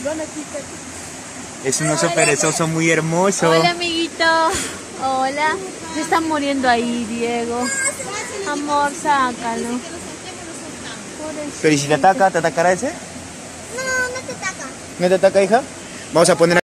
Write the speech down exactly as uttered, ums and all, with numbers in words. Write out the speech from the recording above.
Es un oso perezoso muy hermoso. Hola, amiguito. Hola. Se está muriendo ahí, Diego. Amor, sácalo. Pero ¿y si te ataca? ¿Te atacará ese? No, no te ataca. ¿No te ataca, hija? Vamos a poner